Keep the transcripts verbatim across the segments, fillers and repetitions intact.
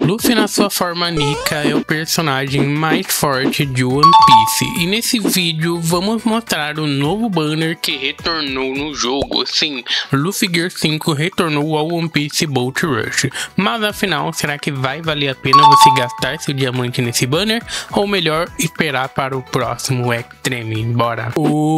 Luffy na sua forma Nika é o personagem mais forte de One Piece, e nesse vídeo vamos mostrar o novo banner que retornou no jogo. Sim, Luffy Gear cinco retornou ao One Piece Boat Rush, mas afinal, será que vai valer a pena você gastar seu diamante nesse banner, ou melhor, esperar para o próximo Extreme? Bora!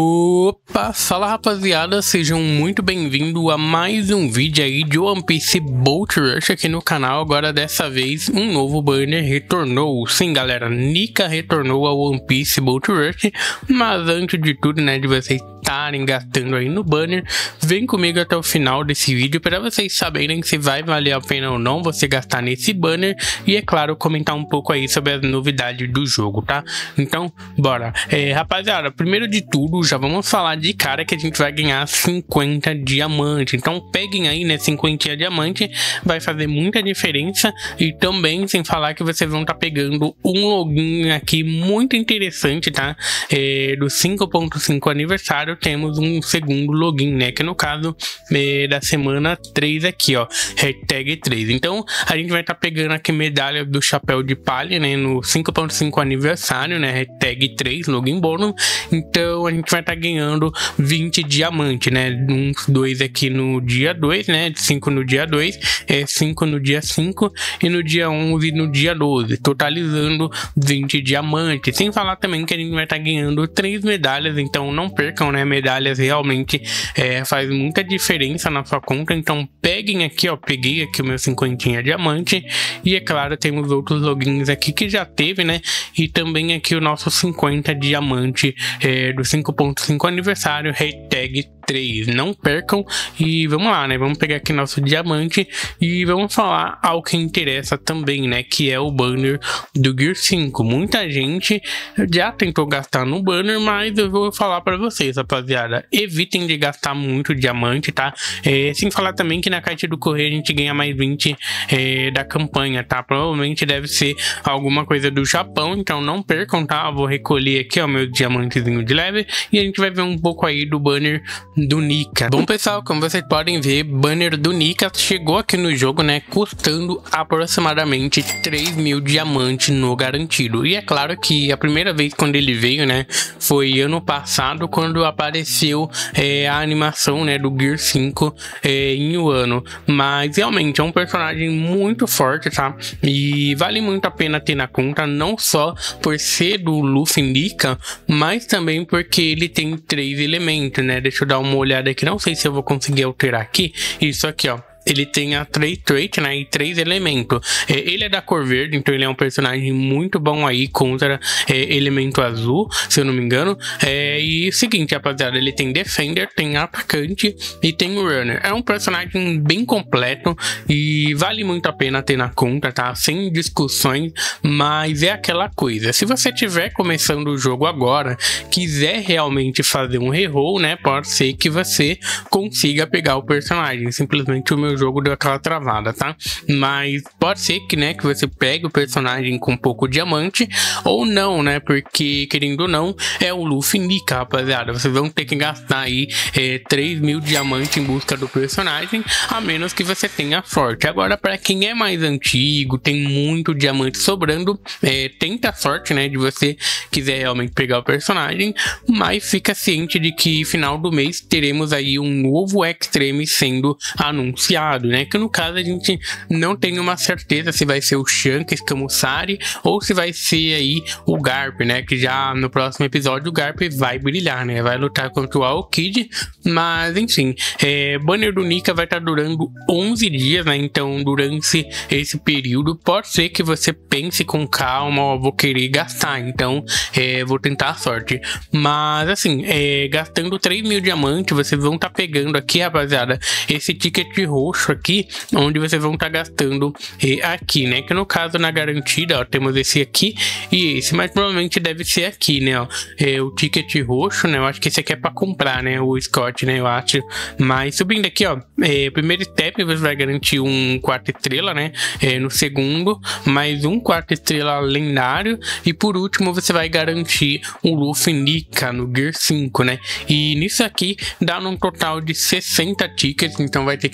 Opa, fala rapaziada, sejam muito bem-vindos a mais um vídeo aí de One Piece Boat Rush aqui no canal. Agora dessa vez um novo banner retornou. Sim galera, Nika retornou ao One Piece Boat Rush, mas antes de tudo, né, de vocês estarem gastando aí no banner, vem comigo até o final desse vídeo para vocês saberem se vai valer a pena ou não você gastar nesse banner, e é claro, comentar um pouco aí sobre as novidades do jogo, tá? Então, bora. É, rapaziada, primeiro de tudo, já vamos falar de cara que a gente vai ganhar cinquenta diamantes, então peguem aí, né, cinquenta diamantes, vai fazer muita diferença. E também, sem falar que vocês vão estar tá pegando um login aqui muito interessante, tá? É, do cinco ponto cinco aniversário, temos um segundo login, né? Que no caso é, da semana três aqui, ó, hashtag três. Então, a gente vai estar tá pegando aqui medalha do chapéu de palha, né? No cinco ponto cinco aniversário, né? hashtag três, login bônus. Então, a gente vai estar tá ganhando vinte diamantes, né? Uns dois aqui no dia dois, né? cinco no dia dois, é, cinco no dia cinco e no dia onze e no dia doze, totalizando vinte diamantes. Sem falar também que a gente vai estar tá ganhando três medalhas, então não percam, né? Medalhas realmente é, faz muita diferença na sua conta, então peguem aqui, ó, peguei aqui o meu cinquenta diamante, e é claro, temos outros logins aqui que já teve, né? E também aqui o nosso cinquenta diamante é, do cinco ponto cinco aniversário, hashtag três. Não percam, e vamos lá, né? Vamos pegar aqui nosso diamante e vamos falar ao que interessa também, né? Que é o banner do Gear cinco. Muita gente já tentou gastar no banner, mas eu vou falar para vocês, rapaziada, evitem de gastar muito diamante, tá? É, sem falar também que na caixa do correio a gente ganha mais vinte é, da campanha, tá? Provavelmente deve ser alguma coisa do Japão, então não percam, tá? Eu vou recolher aqui, ó, meu diamantezinho de leve, e a gente vai ver um pouco aí do banner do Nika. Bom pessoal, como vocês podem ver, banner do Nika chegou aqui no jogo, né, custando aproximadamente três mil diamantes no garantido. E é claro que a primeira vez quando ele veio, né, foi ano passado, quando apareceu é, a animação, né, do Gear cinco é, em Wano. Mas realmente é um personagem muito forte, tá? E vale muito a pena ter na conta, não só por ser do Luffy Nika, mas também porque ele tem três elementos, né? Deixa eu dar uma olhada aqui, não sei se eu vou conseguir alterar aqui. Isso aqui, ó. Ele tem a três trait, né, e três elementos. É, ele é da cor verde, então ele é um personagem muito bom aí contra é, elemento azul, se eu não me engano. É, e o seguinte, rapaziada, ele tem Defender, tem Atacante e tem Runner. É um personagem bem completo e vale muito a pena ter na conta, tá? Sem discussões, mas é aquela coisa. Se você estiver começando o jogo agora, quiser realmente fazer um reroll, né, pode ser que você consiga pegar o personagem. Simplesmente o meu jogo deu aquela travada, tá? Mas pode ser que, né, que você pegue o personagem com pouco diamante, ou não, né? Porque, querendo ou não, é o Luffy Nika, rapaziada. Vocês vão ter que gastar aí é, três mil diamantes em busca do personagem, a menos que você tenha sorte. Agora, para quem é mais antigo, tem muito diamante sobrando, é, tenta a sorte, né, de você quiser realmente pegar o personagem, mas fica ciente de que final do mês teremos aí um novo Extreme sendo anunciado, né? Que no caso a gente não tem uma certeza se vai ser o Shanks Camussari ou se vai ser aí o Garp, né? Que já no próximo episódio o Garp vai brilhar, né? Vai lutar contra o Aokiji, mas enfim, é, banner do Nika vai estar tá durando onze dias, né? Então durante esse período pode ser que você pense com calma, ó, vou querer gastar, então é, vou tentar a sorte. Mas assim, é, gastando três mil diamantes, vocês vão estar tá pegando aqui, rapaziada, esse ticket roxo aqui, onde vocês vão estar tá gastando eh, aqui, né? Que no caso, na garantida, ó, temos esse aqui e esse, mas provavelmente deve ser aqui, né? Ó, é, o ticket roxo, né? Eu acho que esse aqui é para comprar, né? O Scott, né? Eu acho. Mas subindo aqui, ó, é, primeiro step você vai garantir um quarto estrela, né? É, no segundo, mais um quarto estrela lendário, e por último você vai garantir o Luffy Nika no Gear cinco, né? E nisso aqui dá num total de sessenta tickets, então vai ter que gastar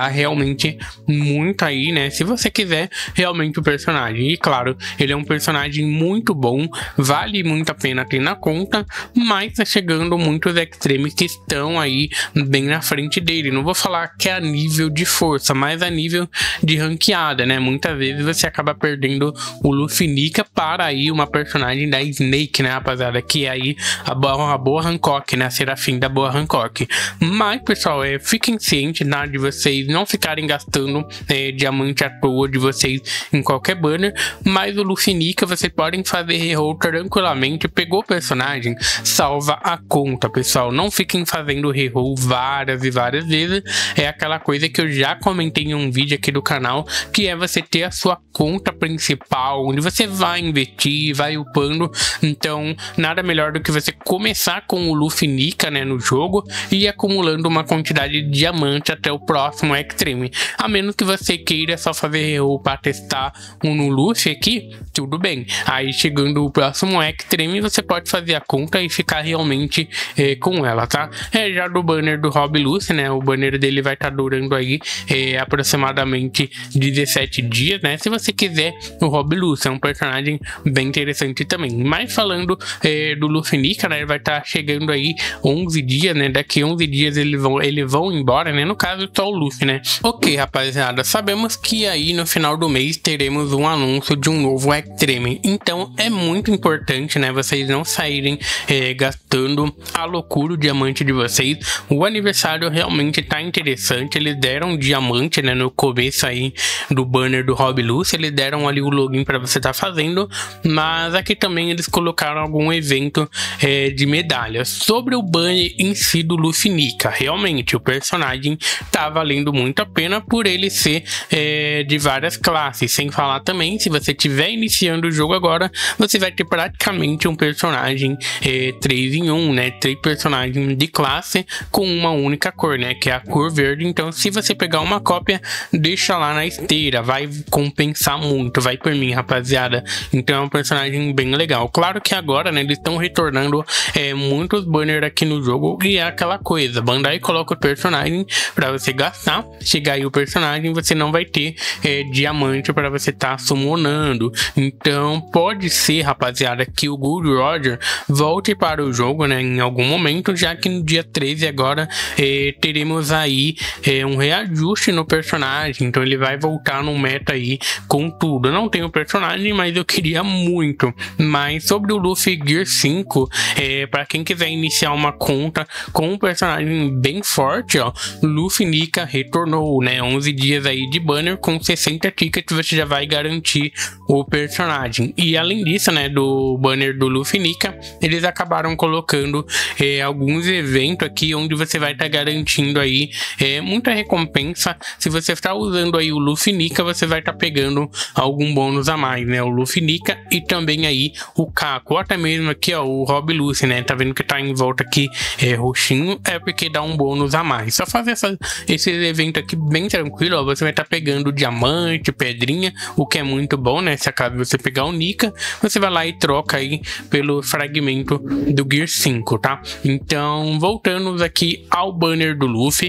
ajudar realmente muito aí, né? Se você quiser realmente o personagem. E claro, ele é um personagem muito bom, vale muito a pena ter na conta, mas tá chegando muitos extremes que estão aí bem na frente dele. Não vou falar que é a nível de força, mas a nível de ranqueada, né? Muitas vezes você acaba perdendo o Luffy Nika para aí uma personagem da Snake, né, rapaziada? Que é aí a boa, a boa Hancock, né? A Serafim da boa Hancock. Mas, pessoal, é, fiquem cientes, né, de vocês não ficarem gastando é, diamante à toa de vocês em qualquer banner. Mas o Luffy Nika, vocês podem fazer reroll tranquilamente. Pegou o personagem, salva a conta, pessoal. Não fiquem fazendo reroll várias e várias vezes. É aquela coisa que eu já comentei em um vídeo aqui do canal, que é você ter a sua conta principal, onde você vai investir, vai upando. Então, nada melhor do que você começar com o Luffy Nika, né, no jogo e ir acumulando uma quantidade de diamante até o próximo Extreme. A menos que você queira só fazer reroll para testar um no Luffy aqui, tudo bem. Aí, chegando o próximo Extreme, você pode fazer a conta e ficar realmente eh, com ela, tá? É, já do banner do Rob Lucy, né, o banner dele vai estar tá durando aí eh, aproximadamente dezessete dias, né? Se você quiser, o Rob Lucy é um personagem bem interessante também. Mas falando eh, do Luffy Nika, né, ele vai estar tá chegando aí onze dias, né? Daqui onze dias eles vão, eles vão embora, né? No caso, só o Luffy, né? Ok, rapaziada, sabemos que aí no final do mês teremos um anúncio de um novo Extreme. Então é muito importante, né, vocês não saírem eh, gastando a loucura o diamante de vocês. O aniversário realmente tá interessante. Eles deram um diamante, né, no começo aí do banner do Rob Lucy. Eles deram ali o login para você tá fazendo, mas aqui também eles colocaram algum evento é, de medalhas. Sobre o banner em si do Luffy Nika, realmente o personagem tá valendo muito a pena por ele ser é, de várias classes. Sem falar também, se você estiver iniciando o jogo agora, você vai ter praticamente um personagem é, três em um, né? Três personagens de classe com uma única cor, né? Que é a cor verde. Então, se você pegar uma cópia, deixa lá na esteira, vai compensar muito, vai por mim, rapaziada. Então é um personagem bem legal. Claro que agora, né, eles estão retornando é, muitos banners aqui no jogo e é aquela coisa, Bandai coloca o personagem para você gastar, chegar aí o personagem, você não vai ter é, diamante para você estar tá summonando. Então pode ser, rapaziada, que o Gold Roger volte para o jogo, né, em algum momento, já que no dia treze agora é, teremos aí é, um reajuste no personagem. Então ele vai voltar no meta aí com tudo. Eu não tenho personagem, mas eu queria muito. Mas sobre o Luffy Gear cinco, é, para quem quiser iniciar uma conta com um personagem bem forte, ó, Luffy Nika retornou, né? onze dias aí de banner com sessenta tickets, você já vai garantir o personagem. E além disso, né, do banner do Luffy Nika, eles acabaram colocando é, alguns eventos aqui onde você vai estar tá garantindo aí é, muita recompensa. Se você está usando aí o Luffy Nika, você vai estar tá pegando algum bônus a mais, né? O Luffy Nika e também aí o Kako, até mesmo aqui, ó, o Rob Lucy, né? Tá vendo que tá em volta aqui é, roxinho, é porque dá um bônus a mais. Só fazer essa, esse evento aqui bem tranquilo, ó, você vai estar tá pegando diamante, pedrinha, o que é muito bom, né? Se acaso você pegar o Nika, você vai lá e troca aí pelo fragmento do Gear cinco, tá? Então, voltando aqui ao banner do Luffy,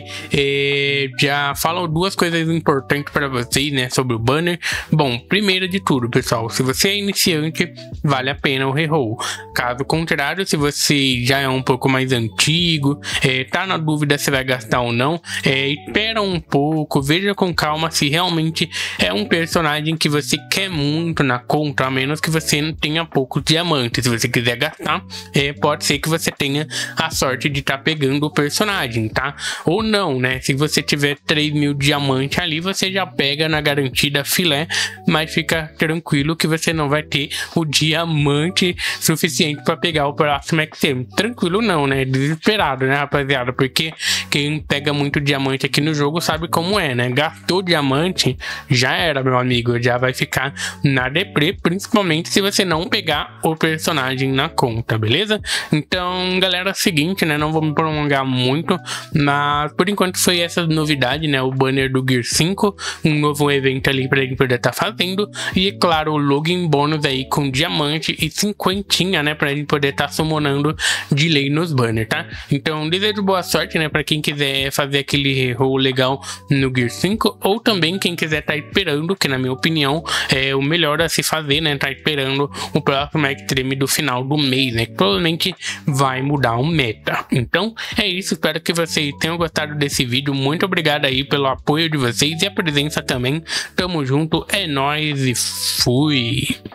é, já falo duas coisas importantes para vocês, né, sobre o banner. Bom, primeiro de tudo, pessoal, se você é iniciante, vale a pena o reroll. Caso contrário, se você já é um pouco mais antigo, é, tá na dúvida se vai gastar ou não, é, espera um pouco, veja com calma se realmente é um personagem que você quer muito na conta, a menos que você não tenha pouco diamante. Se você quiser gastar, é, pode ser que você tenha a sorte de estar tá pegando o personagem, tá? Ou não, né? Se você tiver três mil diamantes ali, você já pega na garantida filé, mas fica tranquilo que você não vai ter o diamante suficiente para pegar o próximo Extreme. Tranquilo não, né? Desesperado, né, rapaziada? Porque quem pega muito diamante aqui no jogo sabe como é, né? Gastou diamante, já era, meu amigo. Já vai ficar na deprê, principalmente se você não pegar o personagem na conta, beleza? Então, galera, é o seguinte, né? Não vou me prolongar muito, mas por enquanto foi essa novidade, né? O banner do Gear cinco, um novo evento ali para ele poder estar tá fazendo. E, claro, o login bônus aí com diamante e cinquentinha, né? Pra gente poder estar tá summonando de lei nos banners, tá? Então, desejo boa sorte, né? Pra quem quiser fazer aquele reroll legal legal no Gear cinco, ou também quem quiser estar tá esperando, que na minha opinião é o melhor a se fazer, né, tá esperando o próximo Extreme do final do mês, né, que provavelmente vai mudar o meta. Então é isso, espero que vocês tenham gostado desse vídeo, muito obrigado aí pelo apoio de vocês e a presença também, tamo junto, é nóis e fui!